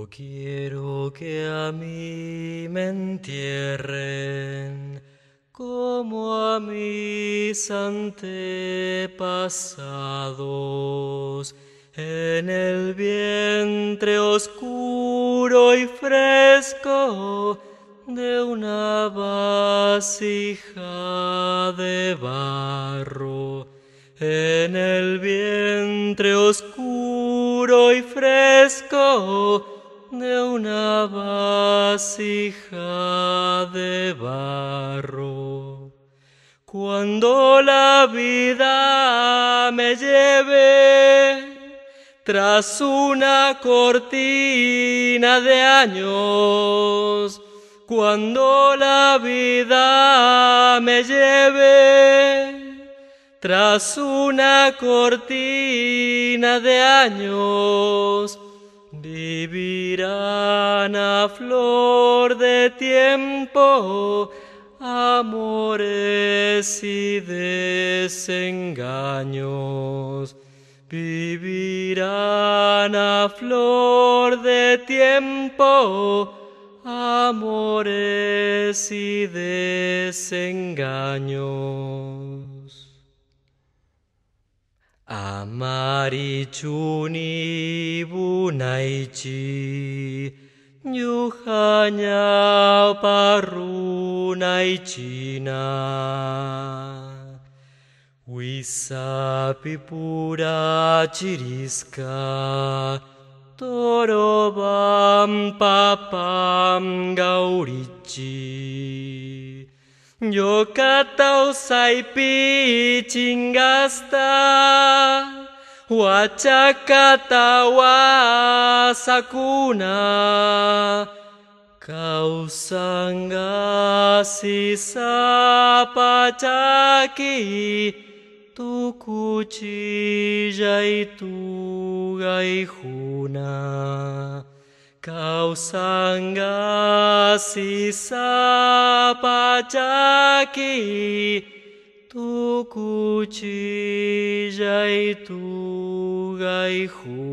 Yo quiero que a mí me entierren como a mis antepasados, en el vientre oscuro y fresco de una vasija de barro, en el vientre oscuro y fresco de una vasija de barro. Cuando la vida me lleve tras una cortina de años, cuando la vida me lleve tras una cortina de años, vivirán a flor de tiempo amores y desengaños. Vivirán a flor de tiempo amores y desengaños. Amarichuni bunaichi, nyuhanya parunaichina. Wisapi pura chiriska, torobam papam gaurichi. Yo katau saipi chingasta, wachakatawa sakuna, kausanga sisa pachaki, tu cuchilla y tu gaijuna. Kausanga sisa pachaki, tu cuchilla y tu gaijuna.